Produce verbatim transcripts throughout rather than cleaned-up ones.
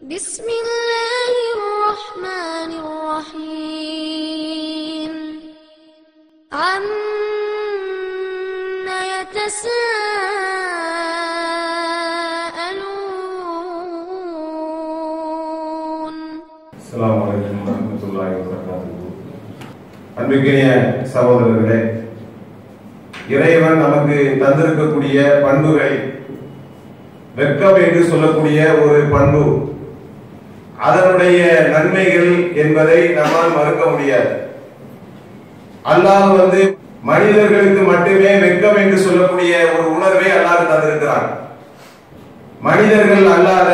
بسم الله الرحمن الرحيم عما يتساءلون. السلام عليكم ورحمة الله وبركاته. அன்பிற்கினிய சகோதரர்களே, இறைவன் நமக்கு தந்திருக்கக்கூடிய பண்புகள் வெட்கம் என்று சொல்லக்கூடிய ஒரு பண்பு, அதனுடைய நன்மைகள் என்பதை நம்மால் மறுக்க முடியாது. அல்லாஹ் வந்து மனிதர்களுக்கு மட்டுமே வெட்கம் என்று சொல்லக்கூடிய ஒரு உணர்வை அல்லாஹ் தந்திருக்கிறான். மனிதர்கள் அல்லாத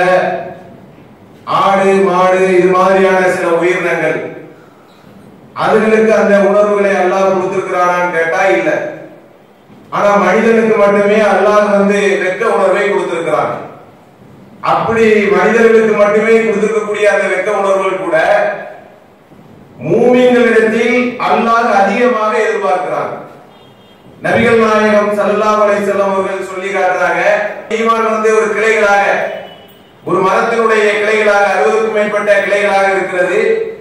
ஆடு மாடு இது மாதிரியான சில உயிரினங்கள், அதுகளுக்கு அந்த உணர்வுகளை அல்லாஹ் கொடுத்திருக்கிறானான்னு கேட்டா இல்ல. ஆனா மனிதனுக்கு மட்டுமே அல்லாஹ் வந்து வெட்க உணர்வை கொடுத்திருக்கிறான். அப்படி மனிதர்களுக்கு மட்டுமே கொடுத்திருக்கக்கூடிய அந்த வெட்க உணர்வுகள் கூட மூமின்களிடத்தில் அல்லாஹ் அதிகமாக எதிர்பார்க்கிறான். நபிகள் நாயகம் ஸல்லல்லாஹு அலைஹி வஸல்லம் அவர்கள் சொல்லி காட்டுறாங்க, ஈமான் வந்து ஒரு கிளைகளாக, ஒரு மரத்தினுடைய கிளைகளாக அறுபதுக்கும் மேற்பட்ட கிளைகளாக இருக்கிறது.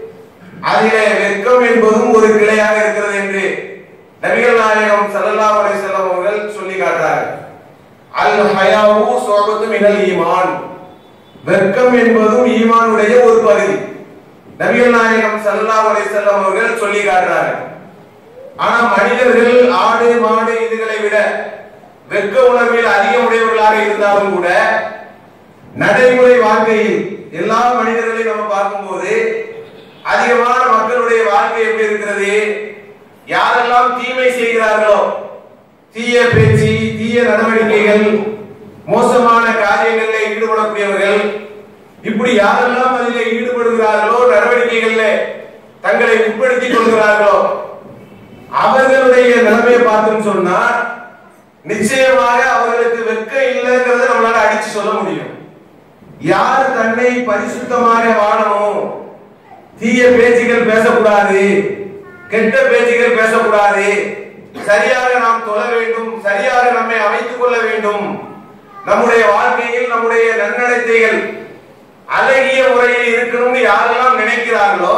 அதிலே வெட்கம் என்பதும் ஒரு கிளையாக இருக்கிறது என்று நபிகள் நாயகம் ஸல்லல்லாஹு அலைஹி வஸல்லம் அவர்கள் சொல்லி காட்டுறாங்க. அல் ஹயாவு ஷுஅபத்து மினல் ஈமான், வெட்கம் என்பதும் ஈமானுடைய ஒரு பகுதி. நபிகள் நாயகம் ஸல்லல்லாஹு அலைஹி வஸல்லம் அவர்கள் சொல்லி காட்டுறாங்க. ஆனா மனிதர்கள் ஆடு மாடு இதுகளை விட வெட்க உணர்வில் அதிக உடையவர்களாக இருந்தாலும் கூட நடைமுறை வாழ்க்கையில் எல்லா மனிதர்களையும் நம்ம பார்க்கும்போது அதிகமான மக்களுடைய வாழ்க்கை எப்படி இருக்கிறது? யாரெல்லாம் தீமை செய்கிறார்களோ, தீய பேச்சு, தீய நடவடிக்கைகள், மோசமான காரியங்களில் ஈடுபடக்கூடியவர்கள், இப்படி யாரெல்லாம் அதில் ஈடுபடுகிறார்களோ, நடவடிக்கைகளில் தங்களை உட்படுத்திக் கொள்கிறார்களோ, அவர்களுடைய நிலைமையை பார்த்தோம்னு சொன்னா நிச்சயமாக அவர்களுக்கு வெட்கம் இல்லைங்கிறத நம்மளால அடிச்சு சொல்ல முடியும். யார் தன்னை பரிசுத்தமாக வாழணும், தீய பேச்சுகள் பேசக்கூடாது, கெட்ட பேச்சுகள் பேசக்கூடாது, சரியாக நாம் தொழ வேண்டும், சரியாக நம்மை அமைத்துக் கொள்ள வேண்டும், நம்முடைய வாழ்க்கையில் நம்முடைய நன்னடத்தைகள் அழகிய முறையில் இருக்கணும்னு யாரெல்லாம் நினைக்கிறார்களோ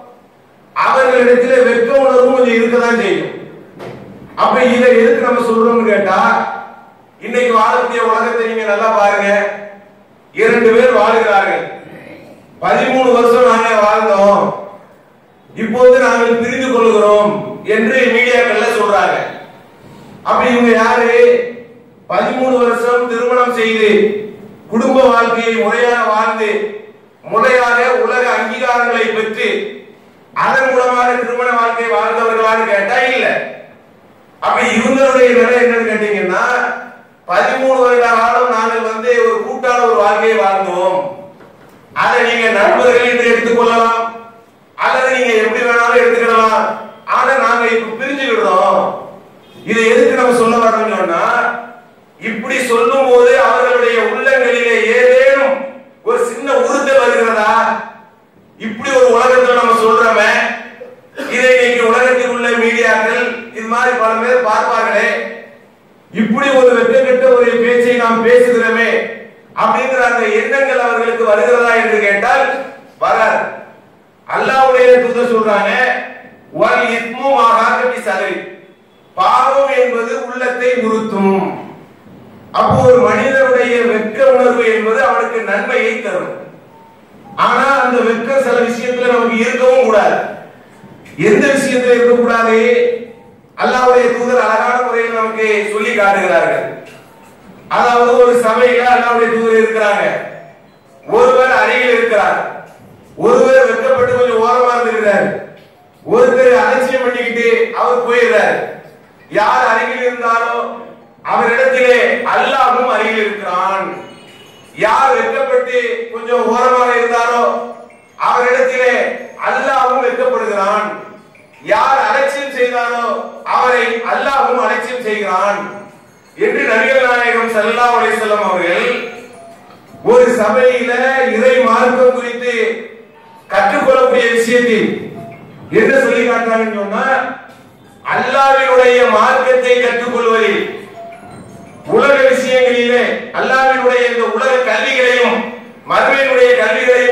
அவர்களிடத்தில் வெட்க உணர்வும் கொஞ்சம் இருக்கதான் செய்யும். அப்ப இதை எதுக்கு நம்ம சொல்றோம்னு கேட்டா, இன்னைக்கு வாழக்கூடிய உலகத்தை நீங்க நல்லா பாருங்க. இரண்டு பேர் வாழ்கிறார்கள். பதிமூணு வருஷம் நாங்கள் வாழ்ந்தோம், இப்போது நாங்கள் பிரிந்து கொள்கிறோம் என்று மீடியாக்கள்ல சொல்றாங்க. அப்ப இவங்க யாரு? பதிமூணு வருஷம் திருமணம் செய்து குடும்ப வாழ்க்கையை முறையாக வாழ்ந்து முறையாக உலக அங்கீகாரங்களை பெற்று அதன் மூலமாக திருமண வாழ்க்கை வாழ்ந்தவர்களான்னு கேட்டா இல்ல. அப்ப இவங்களுடைய நிலை என்னன்னு கேட்டீங்கன்னா, பதிமூணு வருட காலம் நாங்கள் வந்து ஒரு கூட்டான ஒரு வாழ்க்கையை வாழ்ந்தோம். அதை நீங்க நண்பர்கள் என்று எடுத்துக்கொள்ளலாம், அல்லது நீங்க எப்படி வேணாலும் எடுத்துக்கலாம். ஆனா நாங்க இப்ப பிரிஞ்சுக்கிட்டோம். இதை எதுக்கு நம்ம சொல்ல வரோம்னு சொன்னா, இப்படி சொல்லும் போது அவர்களுடைய உள்ளங்களிலே ஏதேனும் ஒரு சின்ன உறுத்தல் வருகிறதா? இப்படி ஒரு உலகத்தில் நம்ம சொல்றோமே, இதை இன்னைக்கு உலகத்தில் உள்ள மீடியாக்கள் இது மாதிரி பல பேர் பார்ப்பார்களே, இப்படி ஒரு வெட்கக்கெட்ட ஒரு பேச்சை நாம் பேசுகிறோமே அப்படிங்கிற அந்த எண்ணங்கள் அவர்களுக்கு வருகிறதா என்று கேட்டால் வராது. அல்லாஹ்வுடைய தூதர் சொல்றாங்க, வல் இஸ்மு மகாகபி சதரி, பாவம் என்பது உள்ளத்தை உறுத்தும். அப்போ ஒரு மனிதனுடைய வெட்க உணர்வு என்பது அவனுக்கு நன்மையை தரும். ஆனா அந்த வெட்கம் சில விஷயத்துல நமக்கு இருக்கவும் கூடாது. எந்த விஷயத்துல இருக்கக்கூடாது? அல்லாஹ்வுடைய தூதர் அழகான முறையில் நமக்கு சொல்லி காட்டுகிறார்கள். அதாவது ஒரு சபையில அல்லாஹ்வுடைய தூதர் இருக்கிறாங்க, ஒருவர் அருகில் இருக்கிறார், ஒருவர் வெட்கப்பட்டு கொஞ்சம் ஓரமா இருந்திருக்கிறார், ஒருத்தர் அலட்சியம் பண்ணிக்கிட்டு அவர் போயிடுறார். யார் அருகில் இருந்தாரோ அவரிடத்திலே அல்லாஹ்வும் அருகில் இருக்கிறான். யார் வெட்கப்பட்டு கொஞ்சம் ஓரமாக இருந்தாரோ அவரிடத்திலே அல்லாஹ்வும் வெட்கப்படுகிறான். யார் அலட்சியம் செய்தாரோ அவரை அல்லாஹ்வும் அலட்சியம் செய்கிறான் என்று நபிகள் நாயகம் ஸல்லல்லாஹு அலைஹி வஸல்லம் அவர்கள் ஒரு சபையில இறை மார்க்கம் குறித்து கற்றுக்கொள்ளக்கூடிய விஷயத்தில் என்ன சொல்லி காட்டுறாங்கன்னு சொன்னா, அல்லாஹ்வினுடைய மார்க்கத்தை கற்றுக்கொள்வதில் உலக விஷயங்களிலே அல்லாஹ்வினுடைய இந்த உலக கல்விகளையும் மறுமையினுடைய கல்விகளையும்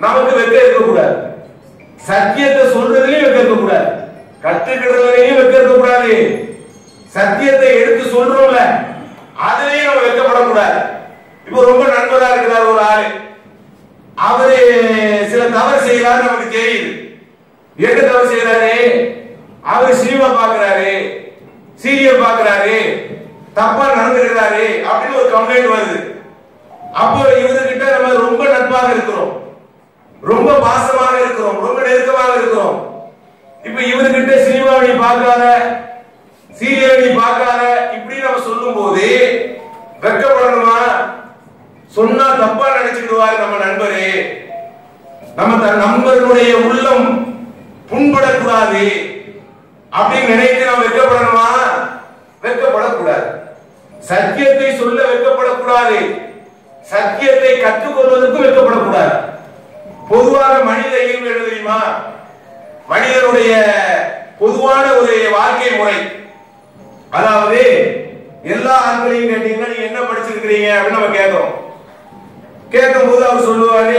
நமக்கு வெக்க இருக்கக்கூடாது. சத்தியத்தை சொல்றதுலயும் வெக்க இருக்கக்கூடாது, கற்றுக்கிறதுலயும் வெக்க இருக்கக்கூடாது. சத்தியத்தை எடுத்து சொல்றோம்ல அதுலயும் நம்ம வெக்கப்படக்கூடாது. இப்போ ரொம்ப நண்பரா இருக்கிறார் ஒரு ஆளு, அவரு சில தவறு செய்யறாரு, நமக்கு தெரியுது. என்ன தவறு செய்யறாரு? அவரு சினிமா பாக்குறாரு, சீரியல் பாக்குறாரு, தப்பா நடந்துக்கிறாரு அப்படின்னு ஒரு கம்ப்ளைண்ட் வருது. அப்போ இவர்கிட்ட நம்ம ரொம்ப நட்பாக இருக்கிறோம், ரொம்ப பாசமாக இருக்கிறோம், ரொம்ப நெருக்கமாக இருக்கிறோம். இப்ப இவர்கிட்ட சினிமாவை நீ பார்க்காத, சீரியலை நீ பார்க்காத இப்படி நம்ம சொல்லும் போது வெக்கப்படணுமா? சொன்னா தப்பா நினைச்சுடுவாரு நம்ம நண்பரே. நம்ம நண்பர்களுடைய உள்ளம் புண்படக்கூடாது அப்படின்னு நினைத்து நாம் வெக்கப்படணுமா? வெக்கப்படக்கூடாது. சத்தியத்தை சொல்ல வெக்கப்படக்கூடாது, சத்தியத்தை கற்றுக்கொள்வதற்கும் வெக்கப்படக்கூடாது. பொதுவாக மனித இயல்பு என்ன தெரியுமா? மனிதனுடைய பொதுவான ஒரு வாழ்க்கை முறை, அதாவது எல்லா ஆண்களையும் கேட்டீங்கன்னா நீங்க என்ன படிச்சிருக்கிறீங்க அப்படின்னு நம்ம கேட்கிறோம். கேட்கும் போது அவர் சொல்லுவாரு,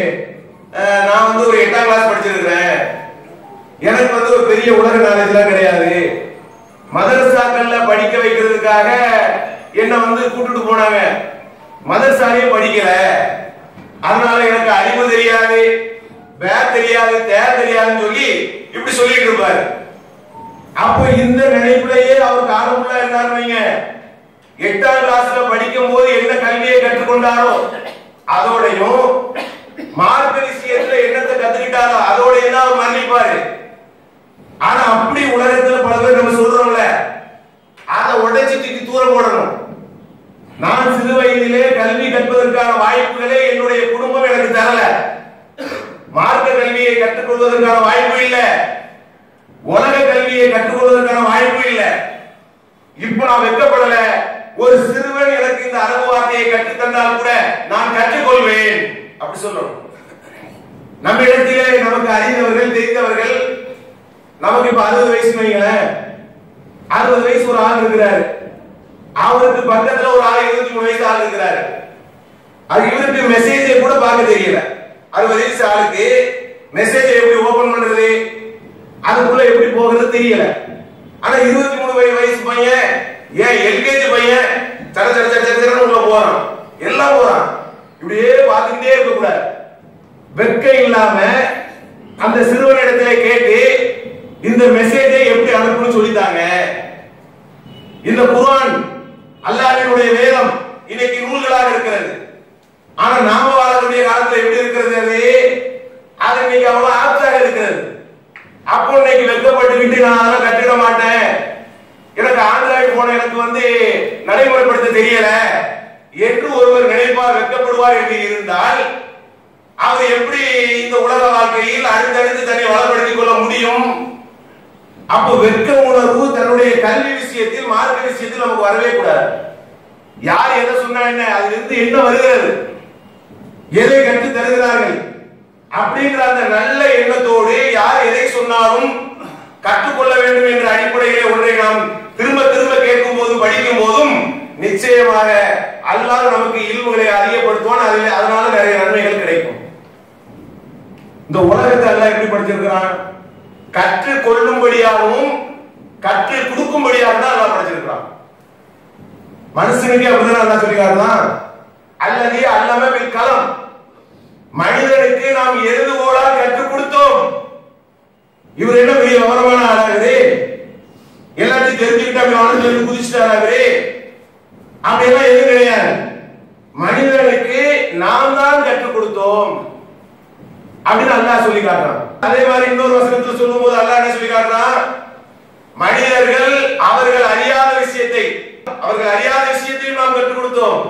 நான் வந்து ஒரு எட்டாம் கிளாஸ் படிச்சிருக்கிறேன், எனக்கு வந்து ஒரு பெரிய உலக நாலேஜ் எல்லாம் கிடையாது, மதரசாக்கள்ல படிக்க வைக்கிறதுக்காக என்ன வந்து கூட்டிட்டு போனாங்க, மதரசாலையே படிக்கல, அதனால எனக்கு அறிவு தெரியாது, பேர் தெரியாது, தேர் தெரியாதுன்னு சொல்லி இப்படி சொல்லிட்டு இருப்பாரு. அப்போ இந்த நினைப்புலயே அவர் காலமுள்ள இருந்தாருங்க. எட்டாம் கிளாஸ்ல படிக்கும் போது என்ன கல்வியை கற்றுக்கொண்டாரோ அதோடையும் மார்க்க விஷயத்துல என்னத்தை கத்துக்கிட்டாரோ அதோட என்ன அவர் மன்னிப்பாரு. ஆனா அப்படி உலகத்துல பல பேர் நம்ம சொல்றோம்ல, அதை உடைச்சு தூக்கி தூரம் போடணும். நான் சிறு வயதிலே கல்வி கற்பதற்கான வாய்ப்புகளே என்னுடைய குடும்பம் எனக்கு தரல, மார்க்க கல்வியை கற்றுக்கொள்வதற்கான வாய்ப்பு இல்லை, உலக கல்வியை கற்றுக்கொள்வதற்கான வாய்ப்பு இல்லை. இப்ப நான் வெக்கப்படல, ஒரு சிறுவன் எனக்கு இந்த அரபு வார்த்தையை கற்றுத்தந்தால் கூட நான் கற்றுக்கொள்வேன் அப்படி சொல்லணும். நம்ம இடத்திலே நமக்கு அறிந்தவர்கள் தெரிந்தவர்கள், நமக்கு இப்ப அறுபது வயசு வைங்களேன், அறுபது வயசு ஒரு ஆள் இருக்கிறாரு, அவருக்கு பக்கத்துல ஒரு ஆள் இருபத்தி மூணு வயசு ஆள் இருக்கிறாரு. அது இவருக்கு மெசேஜை கூட பார்க்க தெரியல. அறுபது வயசு ஆளுக்கு மெசேஜை எப்படி ஓபன் பண்றது, அதுக்குள்ள எப்படி போகிறது தெரியல. ஆனா இருபத்தி மூணு வயசு பையன், ஏன் எல்கேஜி பையன் சட சட சட சட உள்ள போறான், எல்லாம் போறான். இப்படியே பார்த்துக்கிட்டே இருக்க கூடாது. வெட்க இல்லாம அந்த சிறுவனிடத்திலே கேட்டு இந்த மெசேஜை எப்படி அனுப்பணும்னு சொல்லித்தாங்க. இந்த குர்ஆன் அல்லாஹ்வினுடைய வேதம் இன்னைக்கு நூல்களாக இருக்கிறது. ஆனா நாம வாழக்கூடிய காலத்துல எப்படி இருக்கிறது, அது அது இன்னைக்கு அவ்வளவு ஆப்டாக இருக்கிறது. அப்போ இன்னைக்கு வெட்கப்பட்டுக்கிட்டு நான் அதெல்லாம் கற்றுக்க மாட்டேன், எனக்கு ஆண்ட்ராய்டு போன எனக்கு வந்து நடைமுறைப்படுத்த தெரியல என்று ஒருவர் நினைப்பார், வெட்கப்படுவார் என்று இருந்தால் அவர் எப்படி இந்த உலக வாழ்க்கையில் அடுத்தடுத்து தன்னை வளப்படுத்திக் கொள்ள முடியும்? அப்போ வெட்க உணர்வு தன்னுடைய கல்வி விஷயத்தில் மார்க்க விஷயத்தில் நமக்கு வரவே கூடாது. யார் எதை சொன்னா என்ன, அதுல இருந்து என்ன வருகிறது, எதை கற்று தருகிறார்கள் அப்படிங்கிற அந்த நல்ல எண்ணத்தோடு யார் எதை சொன்னாலும் கற்றுக்கொள்ள வேண்டும் என்ற அடிப்படையிலே ஒன்றை நாம் திரும்ப திரும்ப கேட்கும் போதும் படிக்கும் போதும் நிச்சயமாக அல்லாஹ் நமக்கு இல்முகளை அதிகப்படுத்துவான். அதில் அதனால நிறைய நன்மைகள் கிடைக்கும். இந்த உலகத்தை அல்லாஹ் எப்படி படிச்சிருக்கிறான்? கற்று கொள்ளும்படியாகவும் கற்று கொடுக்கும்படியாக தான் அல்லாஹ் படிச்சிருக்கிறான். மனுஷனுக்கு அப்படிதான் அல்லாஹ் சொல்லிக்காரலாம், அல்லது அல்லம பில் கலம், மனிதனுக்கு நாம் எழுதுகோலால் கற்றுக் கொடுத்தோம். இவர் என்ன பெரிய விவரமான ஆளாகுது, எல்லாத்தையும் தெரிஞ்சுக்கிட்டு சொல்லி குதிச்சுட்டாரு, அப்படியெல்லாம் எதுவும் கிடையாது. மனிதனுக்கு நாம் தான் கற்றுக் கொடுத்தோம் அப்படின்னு அல்லாஹ் சொல்லி காட்டுறான். அதே மாதிரி இன்னொரு வசனத்தில் சொல்லும் போது அல்லாஹ் என்ன சொல்லி காட்டுறான், மனிதர்கள் அவர்கள் அறியாத விஷயத்தை அவர்கள் அறியாத விஷயத்தையும் நாம் கற்றுக் கொடுத்தோம்.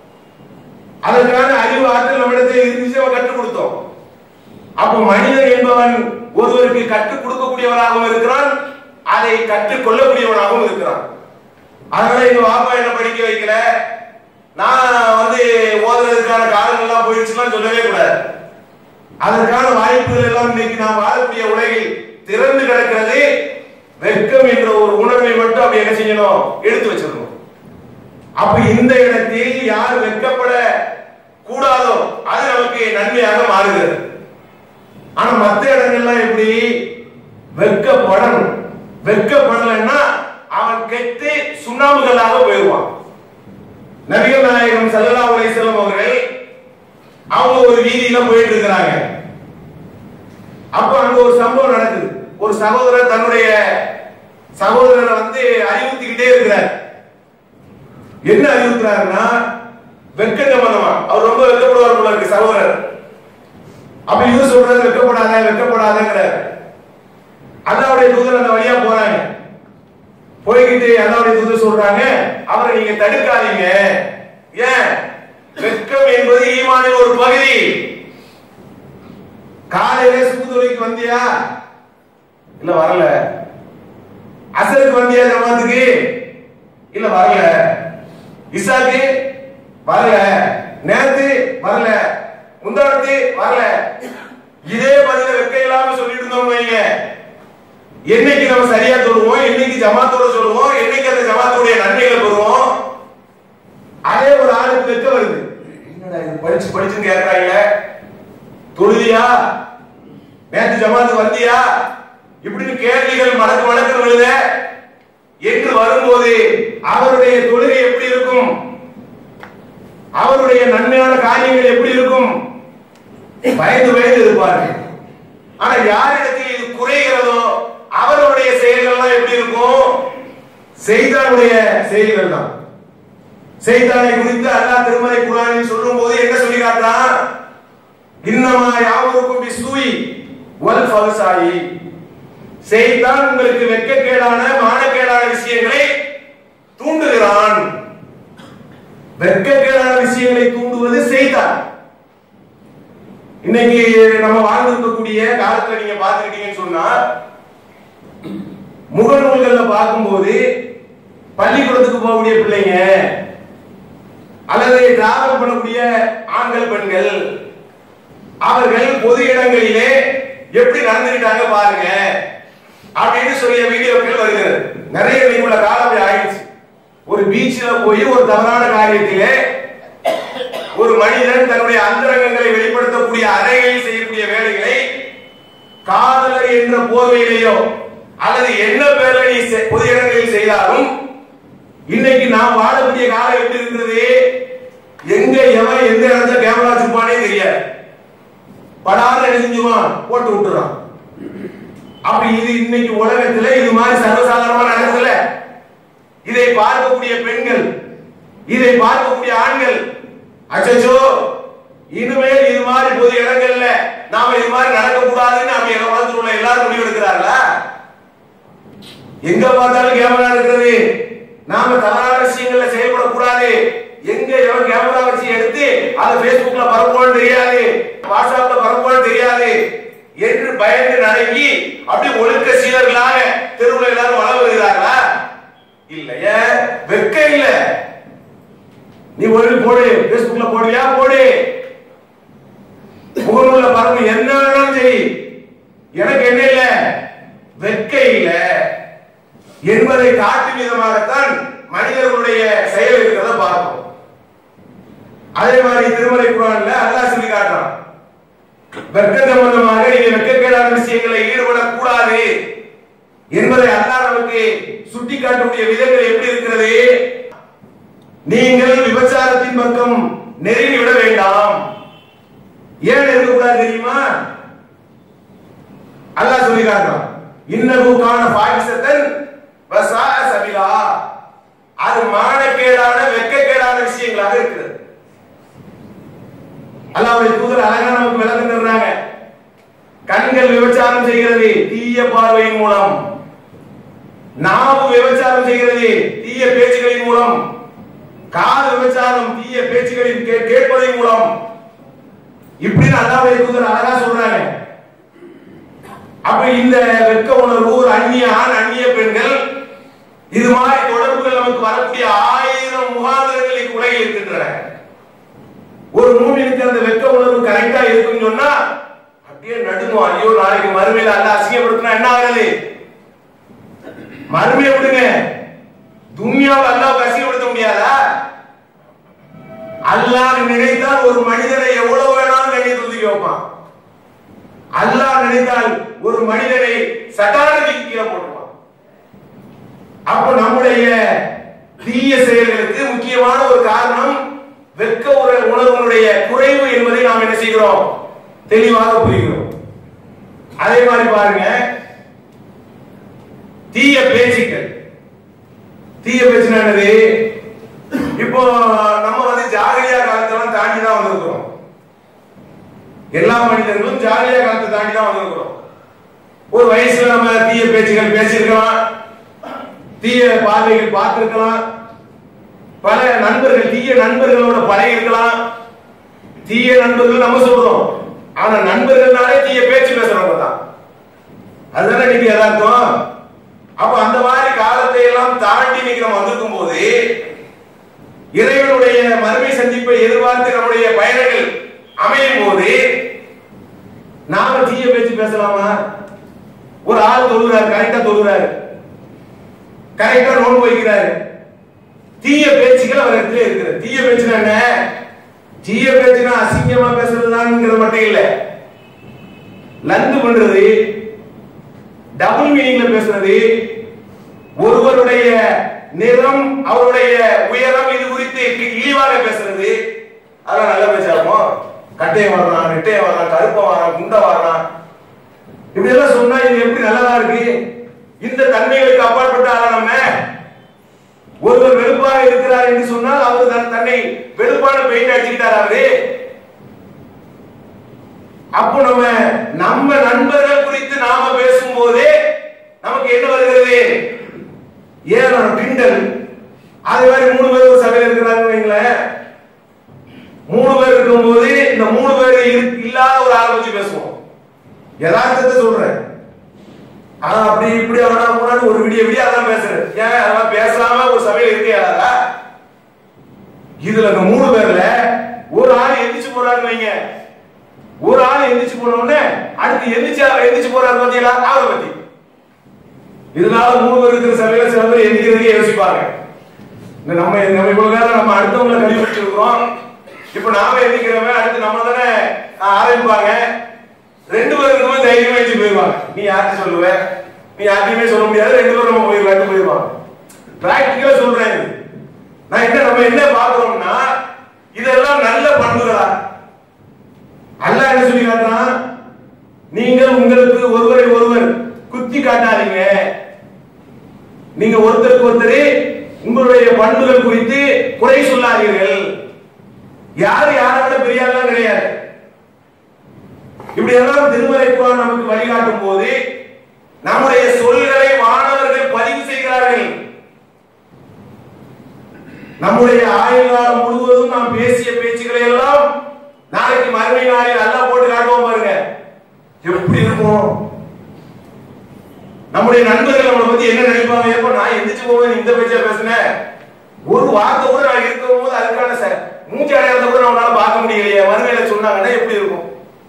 அதற்கான அறிவு ஆற்றல் நம்மிடத்தில் இருந்துச்சு, கற்றுக் கொடுத்தோம். அப்போ மனிதன் என்பவன் ஒருவருக்கு கற்றுக் கொடுக்கக்கூடியவராகவும் இருக்கிறான், அதை கற்றுக் கொள்ளக்கூடியவனாகவும் இருக்கிறான். அதனால எங்க பாப்பா என்ன படிக்க வைக்கல, நான் வந்து ஓதுறதுக்கான காலம் எல்லாம் போயிடுச்சுலாம் சொல்லவே கூடாது. அதற்கான வாய்ப்புகள் எல்லாம் இன்னைக்கு நாம் வாழக்கூடிய உலகில் திறந்து கிடக்கிறது. வெட்கம் என்ற ஒரு உணர்வை மட்டும் அப்படி என்ன செய்யணும், எடுத்து வச்சிடணும். அப்ப இந்த இடத்தில் யார் வெட்கப்பட கூடாதோ அது நமக்கு நன்மையாக மாறுகிறது. ஆனா மத்த இடங்கள்லாம் எப்படி வெட்கப்படணும். வெட்கப்படலைன்னா அவன் கெட்டு சுண்ணாம்புகளாக போயிடுவான். நபிகள் நாயகம் ஸல்லல்லாஹு அலைஹி வஸல்லம் அவர்கள் அவங்க ஒரு வீதியில போயிட்டு இருக்கிறாங்க. அப்ப அங்க ஒரு சம்பவம் நடக்குது. ஒரு சகோதரர் தன்னுடைய சகோதரரை வந்து அறிவுறுத்திக்கிட்டே இருக்கிறார். என்ன அறிவுறுத்துறாருன்னா வெட்கத்தை பண்ணவா. அவர் ரொம்ப வெட்கப்படுவார் போல இருக்கு சகோதரர். அப்ப இது சொல்றது வெட்கப்படாத வெட்கப்படாதங்கிறார். அல்லாஹ்வுடைய தூதர் அந்த வழியா போறாங்க. போய்கிட்டு அல்லாஹ்வுடைய தூதர் சொல்றாங்க, அவரை நீங்க தடுக்காதீங்க. ஏன்? வெட்கம் என்பது ஈமானின் ஒரு பகுதி. காலையில சுபுதுரைக்கு வந்தியா? இல்ல வரல. அசருக்கு வந்தியா ஜமாத்துக்கு? இல்ல வரல. இசாக்கு வரல. நேத்து வரல. முந்தானத்து வரல. இதே பதில வெட்க இல்லாம சொல்லிட்டு இருந்தோம் வைங்க. என்னைக்கு நம்ம சரியா சொல்லுவோம், என்னைக்கு ஜமாத்தோட சொல்லுவோம், என்னைக்கு அந்த ஜமாத்துடைய நன்மைகளை பெறுவோம். அதே ஒரு ஆளுக்கு வெட்க வருது. என்னடா இது படிச்சு படிச்சு கேட்கறாங்க. தொழுதியா? நேற்று ஜமாத்து வந்தியா? இப்படின்னு கேள்விகள் மடக்கு மடக்கு விழுத என்று வரும்போது அவருடைய தொழுகை எப்படி இருக்கும்? அவருடைய நன்மையான காரியங்கள் எப்படி இருக்கும்? பயந்து பயந்து இருப்பார்கள். ஆனா யாரிடத்தில் இது குறைகிறதோ அவருடைய செயல்கள் எப்படி இருக்கும்? செய்தானுடைய செயல்கள் தான். செய்தானை குறித்து அல்லாஹ் திருமறை குர்ஆனில் சொல்லும் போது என்ன சொல்லி காட்டுறான்? இன்னமா யாவருக்கும் பிஸ்ஸூஇ வல் ஃபஹ்சாயி. செய்தான் உங்களுக்கு வெட்கக்கேடான மானக்கேடான விஷயங்களை தூண்டுகிறான். வெட்கக்கேடான விஷயங்களை தூண்டுவது செய்தான். இன்னைக்கு நம்ம வாழ்ந்திருக்கக்கூடிய காலத்துல நீங்க பார்த்துக்கிட்டீங்கன்னு சொன்னா முகநூல்கள்ல பார்க்கும்போது பள்ளிக்கூடத்துக்கு போகக்கூடிய பிள்ளைங்க அல்லது டிராவல் பண்ணக்கூடிய ஆண்கள் பெண்கள் அவர்கள் பொது இடங்களிலே எப்படி நடந்துக்கிட்டாங்க பாருங்க அப்படின்னு சொல்லிய வீடியோக்கள் வருகிறது. நிறைய உள்ள காலம் ஆயிடுச்சு. ஒரு பீச்சில் போய் ஒரு தவறான காரியத்திலே ஒரு மனிதன் தன்னுடைய அந்தரங்கங்களை வெளிப்படுத்தக்கூடிய அறைகளில் செய்யக்கூடிய வேலைகளை காதலர் என்ற போர்வையிலேயோ அல்லது என்ன பேர்ல நீ பொது இடங்களில் செய்தாலும் இன்னைக்கு நாம் வாழக்கூடிய காலம் எப்படி இருக்கிறது? எங்க எவன் எந்த இடத்துல கேமரா சும்மானே தெரியாது. படாத எழுதிஞ்சுவான் போட்டு விட்டுறான். அப்ப இது இன்னைக்கு உலகத்துல இது மாதிரி சர்வசாதாரணமா நடக்கல. இதை பார்க்கக்கூடிய பெண்கள், இதை பார்க்கக்கூடிய ஆண்கள், அச்சோ இனிமேல் இது மாதிரி பொது இடங்கள்ல நாம இது மாதிரி நடக்க கூடாதுன்னு நம்ம உலகத்தில் உள்ள எல்லாரும் முடிவு எடுக்கிறார்களா? எங்க பார்த்தாலும் கேமரா இருக்கிறது. நாம தவறான விஷயங்கள்ல செயல்படக்கூடாது. எங்க எவன் கேமரா வச்சு எடுத்து அதை பேஸ்புக்ல பரப்புவான்னு தெரியாது, வாட்ஸ்அப்ல பரப்புவான்னு தெரியாது என்று பயந்து நடுங்கி அப்படி ஒழுக்க சீலர்களாக தெருவில் எல்லாரும் வள வருகிறார்களா? இல்லைய, வெட்க இல்ல. நீ ஒழுங்கு போடு, பேஸ்புக்ல போடுவியா போடு, முகநூல்ல பரப்பு, என்ன வேணாலும் செய், எனக்கு என்ன இல்ல, வெட்க இல்ல என்பதை காட்டும் விதமாகத்தான் மனிதர்களுடைய செயல் இருக்கிறத பார்ப்போம். அதே மாதிரி திருமலை குர்ஆன்ல அல்லாஹ் சொல்லி காட்டுறான், வெட்க சம்பந்தமாக நீங்க வெட்கக்கேடான விஷயங்களை ஈடுபடக்கூடாது என்பதை அல்லாஹ் நமக்கு சுட்டி காட்டக்கூடிய விதங்கள் எப்படி இருக்கிறது? நீங்கள் விபச்சாரத்தின் பக்கம் நெருங்கி விட வேண்டாம். ஏன் இருக்கக்கூடாது தெரியுமா? அல்லாஹ் சொல்லி காட்டுறான், இன்னஹு கான ஃபாஹிஷத்தன் வஸாஅ சபீலா. அது மானக்கேடான வெட்கக்கேடான விஷயங்களாக இருக்கிறது. அல்லாஹ்வுடைய தூதர் அழகா நமக்கு விளக்கம் தர்றாங்க. கண்கள் விபச்சாரம் செய்கிறது தீய பார்வையின் மூலம், நாவு விபச்சாரம் செய்கிறது தீய பேச்சுகளின் மூலம், காது விபச்சாரம் தீய பேச்சுகளின் கேட்பதன் மூலம், இப்படின்னு அல்லாஹ்வுடைய தூதர் அழகா சொல்றாங்க. அப்ப இந்த வெட்க உணர்வு ஒரு அந்நிய ஆண் அந்நிய பெண்கள் இது மாதிரி தொடர்புகள் நமக்கு வரக்கூடிய ஆயிரம் முகாந்திரங்கள் உலகில் இருக்கின்றன. ஒரு மூமினுக்கு அந்த வெட்க உணர்வு கரெக்டா இருக்குன்னு சொன்னா அப்படியே நடுங்கும். ஐயோ நாளைக்கு மறுமையில அல்லாஹ் அசிங்கப்படுத்தினா என்ன ஆகுது? மறுமையை விடுங்க, துன்யாவை அல்லாஹ்வுக்கு அசிங்கப்படுத்த முடியாதா? அல்லாஹ் நினைத்தால் ஒரு மனிதனை எவ்வளவு வேணாலும் கண்ணியத்தை தூக்கி வைப்பான். அல்லாஹ் நினைத்தால் ஒரு மனிதனை சட்டாரத்துக்கு கீழே போட்டுருவான். அப்ப நம்முடைய தீய செயல்களுக்கு முக்கியமான ஒரு காரணம் வெட்க உணர்வுடைய குறைவு என்பதை நாம் என்ன செய்கிறோம், தெளிவாக புரிகிறோம். அதே மாதிரி பாருங்க, தீய பேச்சுக்கள். தீய பேச்சுனா என்னது? இப்போ நம்ம வந்து ஜாகிரியா காலத்தெல்லாம் தாண்டி தான் வந்திருக்கிறோம். எல்லா மனிதர்களும் ஜாகிரியா காலத்தை தாண்டி தான் வந்திருக்கிறோம். ஒரு வயசுல நம்ம தீய பேச்சுகள் பேசியிருக்கலாம், தீய பார்வைகள் பார்த்திருக்கலாம், பல நண்பர்கள் தீய நண்பர்களோட பழகி இருக்கலாம். தீய நண்பர்கள் நம்ம சொல்றோம், ஆனா நண்பர்கள்னாலே தீய பேச்சு பேசுறவங்க தான். அதுதானே இன்னைக்கு யதார்த்தம். அப்ப அந்த மாதிரி காலத்தை எல்லாம் தாண்டி இன்னைக்கு நம்ம வந்திருக்கும் போது இறைவனுடைய மறுமை சந்திப்பை எதிர்பார்த்து நம்முடைய பயணங்கள் அமையும் போது நாம தீய பேச்சு பேசலாமா? ஒரு ஆள் தொழுகிறாரு, கரெக்டா தொழுகிறாரு, கரெக்டா நோன்பு வைக்கிறாரு, தீய பேச்சுகள் அவர் இடத்துல இருக்கிறது. தீய பேச்சுனா என்ன? தீய பேச்சுனா அசிங்கமா பேசுறதுதான்ங்கிறது மட்டும் இல்ல, லந்து பண்றது, டபுள் மீனிங்ல பேசுறது, ஒருவருடைய நிறம் அவருடைய உயரம் இது குறித்து இழிவாக பேசுறது, அதெல்லாம் நல்ல பேச்சாகுமோ? கட்டையை வர்றான், நெட்டையை வர்றான், கருப்பை வர்றான், குண்டை வர்றான், இப்படி எல்லாம் சொன்னா இது எப்படி நல்லதா இருக்கு? இந்த தன்மைகளுக்கு அப்பாற்பட்ட ஆளா நம்ம? ஒருவர் வெளுப்பாக இருக்கிறார் என்று சொன்னால் அவர் தன்னை வெளுப்பான பெயிண்ட் அடிச்சுக்கிட்டார் அவரு. அப்போ நம்ம நம்ம நண்பர்கள் குறித்து நாம பேசும் போதே நமக்கு என்ன வருகிறது? ஏன் கிண்டல். அதே மாதிரி மூணு பேர் ஒரு சபையில் இருக்கிறாங்கன்னு வைங்களேன், மூணு பேர் இருக்கும் போது இந்த மூணு பேர் இல்லாத ஒரு ஆளை வச்சு பேசுவோம். யதார்த்தத்தை சொல்றேன். ஆனா அப்படி இப்படி அவனா முன்னாடி ஒரு விடிய விடிய அதான் பேசுறேன். ஏன் அதெல்லாம் பேசாம ஒரு சபையில் இருக்கையாதா? இதுல இந்த மூணு பேர்ல ஒரு ஆள் எந்திரிச்சு போறாருன்னு வைங்க, ஒரு ஆள் எந்திரிச்சு போன உடனே அடுத்து எந்திரிச்சு எந்திரிச்சு போறாரு பாத்தீங்களா, அவரை பத்தி. இதனால மூணு பேர் இருக்கிற சபையில சில பேர் எந்திரிக்கிறதுக்கே யோசிப்பாங்க. இந்த நம்ம நம்ம இவ்வளவு நேரம் நம்ம அடுத்தவங்களை கல்வி வச்சிருக்கிறோம், இப்ப நாம எந்திரிக்கிறவங்க அடுத்து நம்ம தானே ஆரம்பிப்பாங்க. ரெண்டு பேருக்குமே தைரியமா வச்சு போயிருவாங்க. நீ யார்கிட்ட சொல்லுவ, நீ யார்கிட்டயுமே சொல்ல முடியாது, ரெண்டு பேரும் நம்ம போயிருவாங்க போயிருவாங்க. பிராக்டிக்கலா சொல்றேன். நான் என்ன நம்ம என்ன பாக்குறோம்னா இதெல்லாம் நல்ல பண்புகளா? அல்லாஹ் என்ன சொல்லி காட்டுறான்? நீங்கள் உங்களுக்கு ஒருவரை ஒருவர் குத்தி காட்டாதீங்க. நீங்க ஒருத்தருக்கு ஒருத்தர் உங்களுடைய பண்புகள் குறித்து குறை சொல்லாதீர்கள். யாரு யாரை விட பெரிய ஆளா கிடையாது. இப்படி எல்லாம் திருமறை குர்ஆன் நமக்கு வழிகாட்டும் போது நம்முடைய சொல்களை மாணவர்கள் பதிவு செய்கிறார்கள். நம்முடைய ஆயுள் காலம் முழுவதும் நாம் பேசிய பேச்சுக்களை எல்லாம் நாளைக்கு மறுமை நாளில் அல்லாஹ் போட்டு காட்டுவோம் பாருங்க, எப்படி இருக்கும்? நம்முடைய நண்பர்கள் நம்மளை பத்தி என்ன நினைப்பாங்க? எப்ப நான் எந்திரிச்சு போவேன் இந்த பேச்சா பேசினேன், ஒரு வார்த்தை கூட நான் இருக்கும் போது அதுக்கான மூச்சு அடையாளத்தை கூட நம்மளால பார்க்க முடியலையே, மறுமையில சொன்னாங்கன்னா எப்படி இருக்கும்?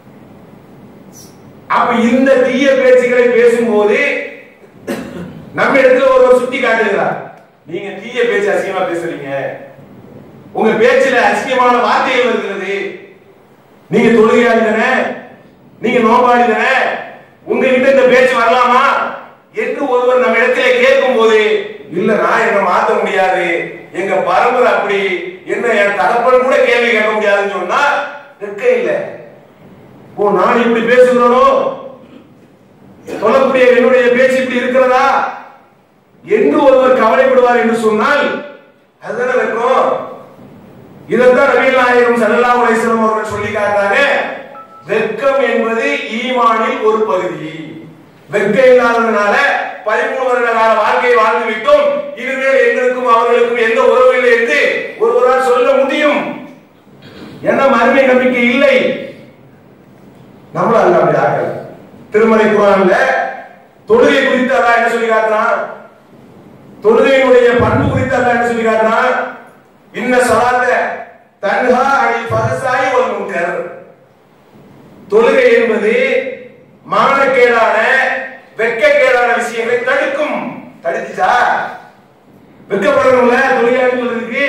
அப்ப இந்த தீய பேச்சுக்களை பேசும்போது நம்ம இடத்துல ஒருவர் சுட்டி காட்டுகிறார், நீங்க தீய பேச்சு அசிங்கமா பேசுறீங்க, உங்க பேச்சுல அசிங்கமான வார்த்தைகள் வருகிறது, நீங்க தொழுகையாளி தானே, நீங்க நோபாளி தானே, உங்ககிட்ட இந்த பேச்சு வரலாமா என்று ஒருவர் நம்ம இடத்துல கேட்கும் போது, இல்ல நான் என்ன மாத்த முடியாது, எங்க பரம்பரை அப்படி, என்ன என் தகப்பன் கூட கேள்வி கேட்க முடியாதுன்னு சொன்னா இருக்க இல்ல. ஓ நான் இப்படி பேசுகிறோனோ, சொல்லக்கூடிய என்னுடைய பேச்சு இப்படி இருக்கிறதா என்று ஒருவர் கவலைப்படுவார் என்று சொன்னால் அதுதானே இருக்கும். இதைத்தான் நபிகள் நாயகம் ஸல்லல்லாஹு அலைஹி வஸல்லம் அவர்கள் சொல்லி காட்டுறாங்க, வெட்கம் என்பது ஈமானில் ஒரு பகுதி. வெட்கம் இல்லாததுனால பதிமூணு வருட கால வாழ்க்கையை வாழ்ந்து விட்டோம், இனிமேல் எங்களுக்கும் அவர்களுக்கும் எந்த உறவு இல்லை என்று ஒருவரால் சொல்ல முடியும். என்ன மறுமை நம்பிக்கை இல்லை. நம்மள அல்ல அப்படி ஆக்கல. திருமறை குர்ஆன்ல தொழுகை குறித்து அல்லாஹ் என்ன சொல்லி காட்டுறான்? தொழுகையினுடைய பண்பு குறித்து அல்லாஹ் என்ன சொல்லி காட்டுறான்? இன்ன ஸலாத்த தன்ஹா அனில் ஃபஹ்சாயி வல் முன்கர். தொழுகை என்பது மானக்கேடான வெட்கக்கேடான விஷயங்களை தடுக்கும். தடுத்துச்சா? வெட்கப்படணும்ல தொழுகையாளி சொல்றதுக்கு.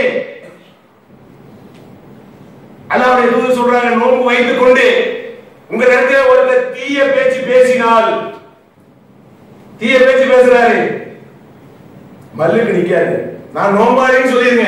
அல்லாஹ்வுடைய தூதர் சொல்றாங்க, நோன்பு வைத்துக் கொண்டு உங்க இடத்துல ஒருத்தர் தீய பேசினால், தீய பேச்சு பேசுறாரு, மல்லுக்கு நிக்காது. நான் நோம்பாளின்னு சொல்லிருங்க,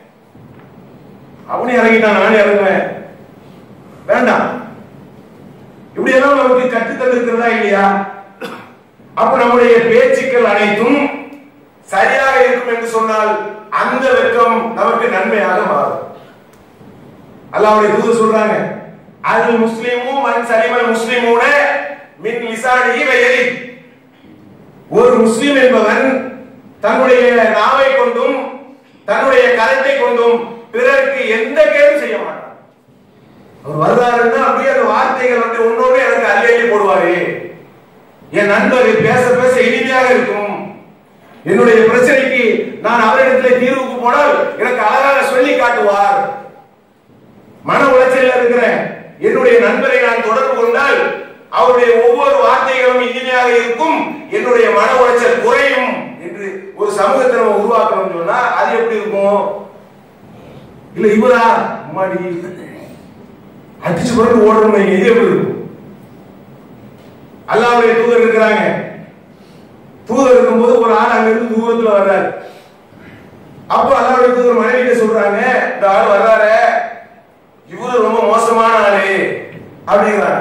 அவனே இறங்கிட்டான், நானே இறங்குவேன், வேண்டாம். இப்படி எல்லாம் நமக்கு கற்று தந்திருக்கிறதா இல்லையா? அப்ப நம்முடைய பேச்சுக்கள் அனைத்தும் சரியாக இருக்கும் என்று சொன்னால் அந்த வெட்கம் நமக்கு நன்மையாக மாறும். அல்லாஹ்வுடைய தூதர் சொல்றாங்க, அல் முஸ்லிமு மன் சலிமல் முஸ்லிமூன மின் லிசானிஹி வ யதிஹி. ஒரு முஸ்லிம் என்பவன் தன்னுடைய நாவை கொண்டும் தன்னுடைய கரத்தை கொண்டும் பிறருக்கு எந்த கேடும் செய்ய மாட்டான். அவர் வர்றாருன்னா அப்படியே அந்த வார்த்தைகள் வந்து ஒன்னொன்னு எனக்கு அள்ளி அள்ளி போடுவாரு. என் நண்பர் பேச பேச இனிமையாக இருக்கும். என்னுடைய பிரச்சனைக்கு நான் அவரிடத்தில் தீர்வுக்கு போனால் எனக்கு அழகாக சொல்லி காட்டுவார். மன உளைச்சலில் இருக்கிறேன், என்னுடைய நண்பரை நான் தொடர்பு கொண்டால் அவருடைய ஒவ்வொரு வார்த்தைகளும் இனிமையாக இருக்கும், என்னுடைய மன உளைச்சல் குறையும் என்று ஒரு சமூகத்தை நம்ம உருவாக்கணும் சொன்னா அது எப்படி இருக்கும்? இல்ல இவரா மாடி அடிச்சு பிறகு ஓடணும், இது எப்படி இருக்கும்? அல்லாஹ்வுடைய தூதர் இருக்கிறாங்க, தூதர் இருக்கும்போது ஒரு ஆள் அங்க இருந்து தூரத்துல வர்றாரு. அப்ப அல்லாஹ்வுடைய தூதர் மனைவிட்ட சொல்றாங்க, இந்த ஆள் வர்றாரு, இவரு ரொம்ப மோசமான ஆளு அப்படிங்கிறாங்க.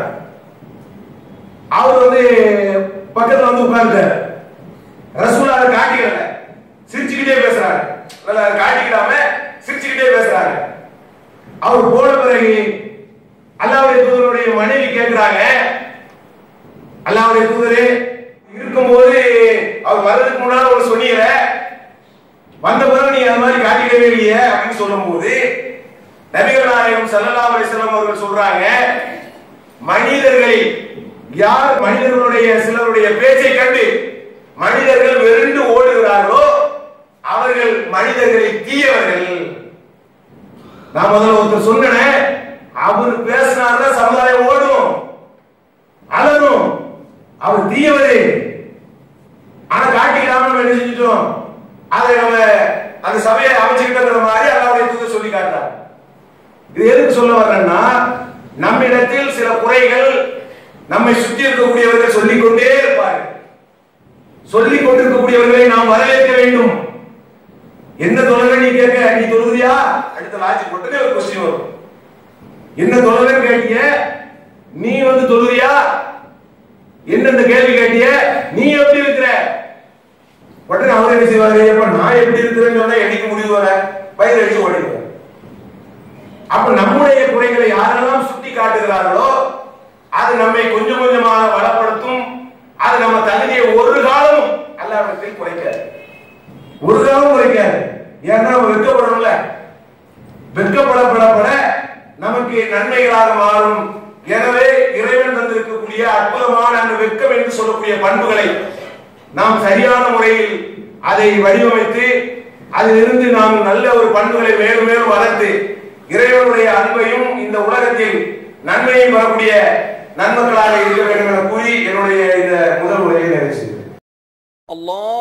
அவர் வந்து பக்கத்துல வந்து உட்கார்ந்தார். ரசூல் அதை காட்டிக்கல, சிரிச்சுக்கிட்டே பேசுறாங்க, காட்டிக்கிடாம சிரிச்சுக்கிட்டே பேசுறாங்க. அவர் போன பிறகு அல்லாஹ்வுடைய தூதருடைய மனைவி கேட்கிறாங்க, அல்லாஹ்வுடைய தூதரே, இருக்கும்போது அவர் வர்றதுக்கு முன்னால ஒரு சொன்னீங்க, வந்த பிறகு நீங்க அந்த மாதிரி காட்டிக்கவே இல்லையே அப்படின்னு சொல்லும் போது நபிகள் நாயகம் ஸல்லல்லாஹு அலைஹி வஸல்லம் அவர்கள் சொல்றாங்க, மனிதர்களில் யார் மனிதர்களுடைய சிலருடைய பேச்சை கண்டு மனிதர்கள் வெறுண்டு ஓடுகிறார்களோ அவர்கள் மனிதர்களில் தீயவர்கள். நான் முதல்ல ஒருத்தர் சொன்னேன், அவர் பேசினார்னா சமுதாயம் ஓடும், அலரும், அவர் தீயவரே. ஆனா காட்டிக்காம நம்ம என்ன செஞ்சிட்டோம், அதை நம்ம அந்த சபையை அமைச்சுக்கிட்ட மாதிரி அல்லாஹ்வுடைய தூதர் சொல்லி காட்டினார். இது எதுக்கு சொல்ல வர்றேன்னா, நம்மிடத்தில் சில குறைகள் நம்மை சுற்றி இருக்கக்கூடியவர்கள் சொல்லிக் கொண்டே இருப்பார்கள். சொல்லிக் கொண்டிருக்கக்கூடியவர்களை நாம் வரவேற்க வேண்டும். என்ன தொழிலை நீ கேட்க, நீ தொழுகிறியா? அடுத்த லாஜிக் மட்டுமே ஒரு கொஸ்டின் வரும். என்ன தொழில் கேட்டிய, நீ வந்து தொழுகிறியா? என்னென்ன கேள்வி கேட்டிய, நீ எப்படி இருக்கிற? உடனே அவர் என்ன செய்வாரு, நான் எப்படி இருக்கிறேன்னு சொன்னா எனக்கு முடிவு வர பயிர் அடிச்சு ஓடிடுவார். அப்ப நம்முடைய குறைகளை யாரெல்லாம் சுட்டி காட்டுகிறார்களோ அது நம்மை கொஞ்சம் கொஞ்சமாக வளப்படுத்தும். அது நம்ம தகுதியை ஒரு காலம் அல்லாஹ்விடத்தில் குறைக்காது, ஒரு காலம் குறைக்காது. ஏன்னா நம்ம வெட்கப்படணும்ல, வெட்கப்படப்படப்பட நமக்கு நன்மைகளாக மாறும். எனவே இறைவன் தந்திருக்கக்கூடிய அற்புதமான அந்த வெட்கம் என்று சொல்லக்கூடிய பண்புகளை நாம் சரியான முறையில் அதை வடிவமைத்து அதிலிருந்து நாம் நல்ல ஒரு பண்புகளை மேலும் மேலும் வளர்த்து இறைவனுடைய அன்பையும் இந்த உலகத்தில் நன்மையும் வரக்கூடிய நன்மக்களாக இருக்க வேண்டும் என கூறி என்னுடைய இந்த முதல் உரையை நிறைவு செய்கிறேன். அல்லாஹ்